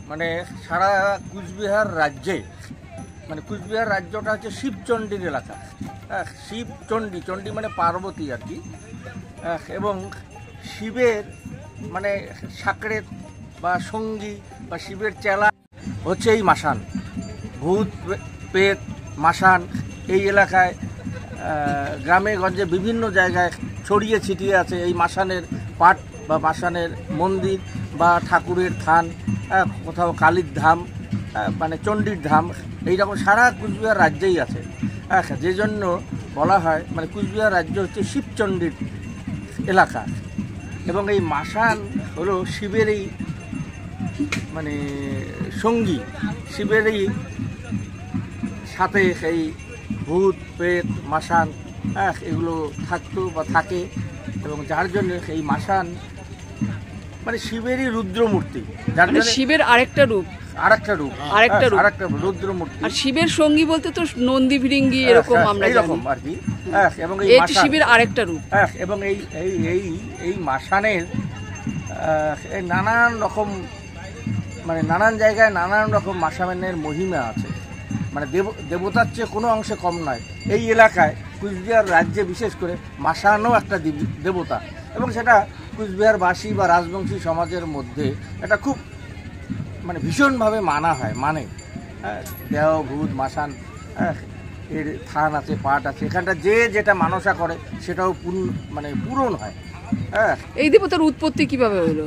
মানে সারা কুচবিহার রাজ্যে, মানে কুচবিহার রাজ্যটা হচ্ছে শিবচণ্ডীর এলাকা। শিবচণ্ডী, চণ্ডী মানে পার্বতী আর কি। এবং শিবের মানে সাকরেত বা সঙ্গী বা শিবের চেলা হচ্ছে এই মাসান। ভূত পেত মাসান এই এলাকায় গ্রামে গঞ্জে বিভিন্ন জায়গায় ছড়িয়ে ছিটিয়ে আছে। এই মাসানের পাট বা মাসানের মন্দির বা ঠাকুরের থান, কোথাও কালীর ধাম, মানে চণ্ডীর ধাম, এইরকম সারা কুচবিহার রাজ্যেই আছে। যে জন্য বলা হয় মানে কুচবিহার রাজ্য হচ্ছে শিবচণ্ডীর এলাকা। এবং এই মাসান হলো শিবেরই মানে সঙ্গী, শিবেরই সাথে এই ভূত প্রেত মাসান এগুলো থাকতো বা থাকে। এবং যার জন্য এই মাসান মানে শিবেরই রুদ্রমূর্তি, যার জন্য শিবের আরেকটা রূপ রুদ্রমূর্তি। আর শিবের সঙ্গী বলতে তো নন্দী ভিরিঙ্গি এরকম আমরা এরকম আর কি। এবং এই শিবের আরেকটা রূপ। এবং এই মাসানের নানান রকম মানে নানান জায়গায় নানান রকম মাসানের মহিমা আছে। মানে দেবতার চেয়ে কোনো অংশে কম নয়। এই এলাকায় কুচবিহার রাজ্যে বিশেষ করে মাসানও একটা দেবতা, এবং সেটা কুচবিহারবাসী বা রাজবংশী সমাজের মধ্যে এটা খুব মানে ভীষণভাবে মানা হয়। মানে দেহ ভূত মাসান এর থান আছে, পাট আছে, এখানটা যে যেটা মানসা করে সেটাও মানে পূরণ হয়। এই দেবতার উৎপত্তি কিভাবে হলো?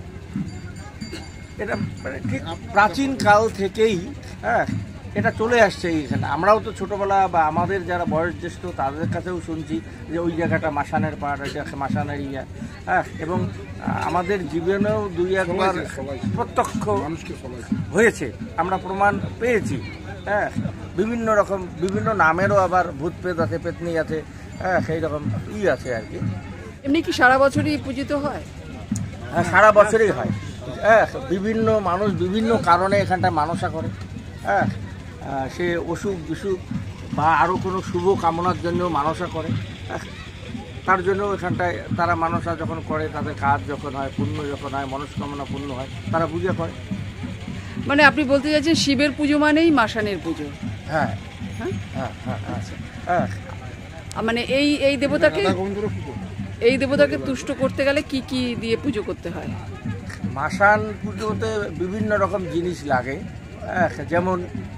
এটা মানে ঠিক প্রাচীন কাল থেকেই এটা চলে আসছে এইখানে। আমরাও তো ছোটোবেলা বা আমাদের যারা বয়োজ্যেষ্ঠ তাদের কাছেও শুনছি যে ওই জায়গাটা মাসানের পাট, ওই জায়গা মাসানের ইয়া। এবং আমাদের জীবনেও দুই একবার প্রত্যক্ষ হয়েছে, আমরা প্রমাণ পেয়েছি। বিভিন্ন রকম বিভিন্ন নামেরও আবার ভূত প্রেত আছে, পেতনি আছে, সেই রকম আছে আর কি। এমনি কি সারা বছরই পূজিত হয়? হ্যাঁ, সারা বছরই হয়। বিভিন্ন মানুষ বিভিন্ন কারণে এখানটা মানসা করে। সে অসুখ বিসুখ বা আরও কোনো শুভ কামনার জন্য মানসা করে। তার জন্য এখানটায় তারা মানসা যখন করে, তাদের কাজ যখন হয়, পুণ্য যখন হয়, মনস্কামনা পূর্ণ হয়, তারা পূজা করে। মানে আপনি বলতে চাইছেন শিবের পুজো মানেই মাসানের পুজো? হ্যাঁ হ্যাঁ হ্যাঁ হ্যাঁ হ্যাঁ। মানে এই দেবতাকে তুষ্ট করতে গেলে কি কি দিয়ে পুজো করতে হয়? মাসান পুজোতে বিভিন্ন রকম জিনিস লাগে। যেমন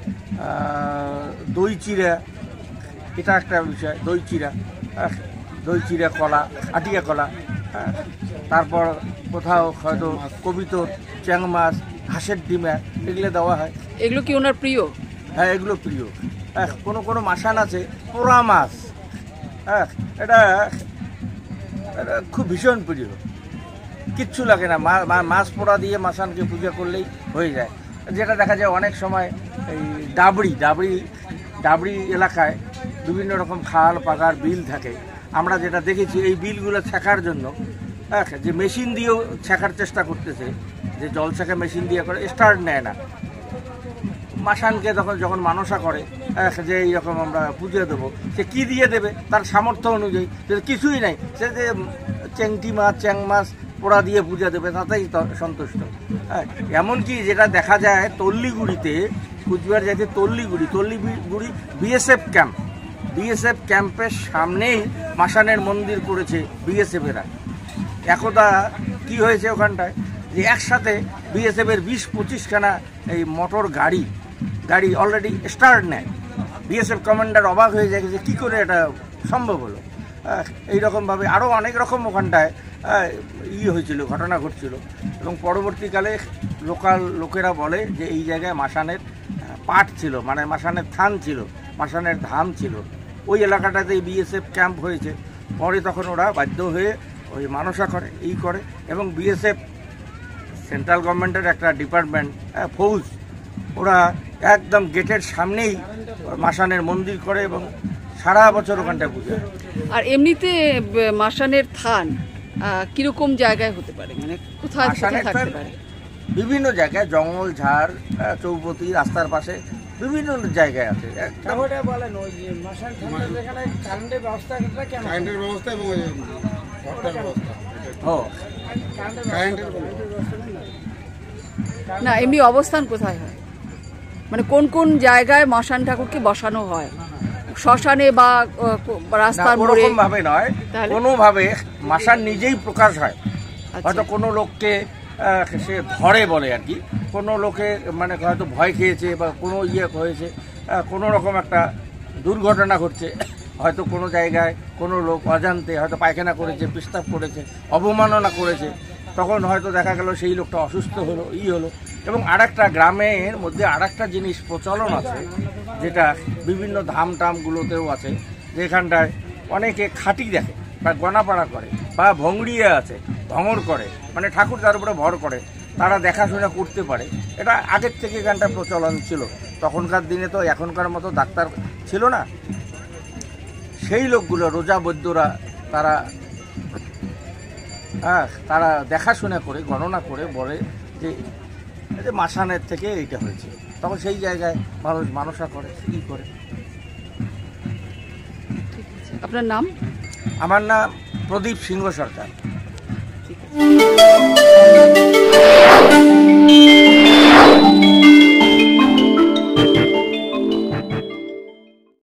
দই চিড়া, এটা একটা বিষয়। দই চিড়া কলা, আটিয়া কলা। তারপর কোথাও হয়তো কবিতর, চ্যাং মাছ, হাঁসের ডিমা, এগুলো দেওয়া হয়। এগুলো কি ওনার প্রিয়? হ্যাঁ, এগুলো প্রিয়। কোনো মাসান আছে পোড়া মাছ, এটা খুব ভীষণ প্রিয়। কিচ্ছু লাগে না, মাছ পোড়া দিয়ে মাসানকে পূজা করলেই হয়ে যায়। যেটা দেখা যায় অনেক সময় এই ডাবরি এলাকায় বিভিন্ন রকম খাল পাগার বিল থাকে। আমরা যেটা দেখেছি এই বিলগুলো ছেঁকার জন্য যে মেশিন দিয়েও ছেঁকার চেষ্টা করতেছে, যে জল ছেঁকা মেশিন দিয়ে করে, স্টার্ট নেয় না। মাসানকে যখন মানসা করে যে এইরকম আমরা পুজো দেবো, সে কী দিয়ে দেবে তার সামর্থ্য অনুযায়ী, কিছুই নাই, সে যে চ্যাং মাছ পোড়া দিয়ে পূজা দেবে তাতেই সন্তুষ্ট। এমনকি যেটা দেখা যায় তল্লিগুড়িতে, কুচবিহার যাইতে তল্লিগুড়ি বিএসএফ ক্যাম্পের সামনেই মাসানের মন্দির করেছে বিএসএফেরা। একদা কি হয়েছে ওখানটায়, যে একসাথে বিএসএফের 20-25 খানা এই মোটর গাড়ি অলরেডি স্টার্ট নেয়। বিএসএফ কমান্ডার অবাক হয়ে যায় যে কী করে এটা সম্ভব হলো। এইরকমভাবে আরও অনেক রকম ওখানটায় হয়েছিল, ঘটনা ঘটছিল। এবং পরবর্তীকালে লোকাল লোকেরা বলে যে এই জায়গায় মাসানের পাট ছিল, মানে মাসানের থান ছিল, মাসানের ধাম ছিল। ওই এলাকাটাতে বিএসএফ ক্যাম্প হয়েছে। পরে তখন ওরা বাধ্য হয়ে ওই মানসা করে এবং বিএসএফ সেন্ট্রাল গভর্নমেন্টের একটা ডিপার্টমেন্ট, ফৌজ, ওরা একদম গেটের সামনেই মাসানের মন্দির করে এবং সারা বছর ওখানটায় পুজো। আর এমনিতে মাসানের থান কিরকম জায়গায় হতে পারে, মানে কোথায় থাকতে পারে? বিভিন্ন জায়গায়, জঙ্গল ঝাড়, চৌপতি, রাস্তার পাশে বিভিন্ন জায়গায় আছে। বলেন ওই মাসান কারেন্টের ব্যবস্থা এবং না, এমনি অবস্থান কোথায় হয়, মানে কোন কোন জায়গায় মশান ঠাকুরকে বসানো হয়? শ্মশানে বা রাস্তার মোড়ে? ওরকম ভাবে নয়, কোনোভাবে মাসান নিজেই প্রকাশ হয়। হয়তো কোনো লোককে সে ধরে বলে আর কি, কোনো লোকে মানে হয়তো ভয় খেয়েছে বা কোনো হয়েছে, কোনো রকম একটা দুর্ঘটনা ঘটছে, হয়তো কোনো জায়গায় কোনো লোক অজান্তে হয়তো পায়খানা করেছে, পেশাব করেছে, অবমাননা করেছে, তখন হয়তো দেখা গেল সেই লোকটা অসুস্থ হলো, হলো। এবং আরেকটা গ্রামের মধ্যে আরেকটা জিনিস প্রচলন আছে, যেটা বিভিন্ন ধাম টামগুলোতেও আছে, যেখানটায় অনেকে খাঁটি দেখে বা গণাপাড়া করে বা ভঙ্গড়িয়ে আছে, ভঙর করে, মানে ঠাকুর তার উপরে ভর করে, তারা দেখাশোনা করতে পারে। এটা আগের থেকে এখানটা প্রচলন ছিল। তখনকার দিনে তো এখনকার মতো ডাক্তার ছিল না। সেই লোকগুলো রোজা বৈদ্যরা তারা দেখাশোনা করে গণনা করে বলে যে মাসানের থেকে এইটা হয়েছে, তখন সেই জায়গায় মানুষ মানসা করে, ই করে। আপনার নাম? আমার নাম প্রদীপ সিংহ সরকার।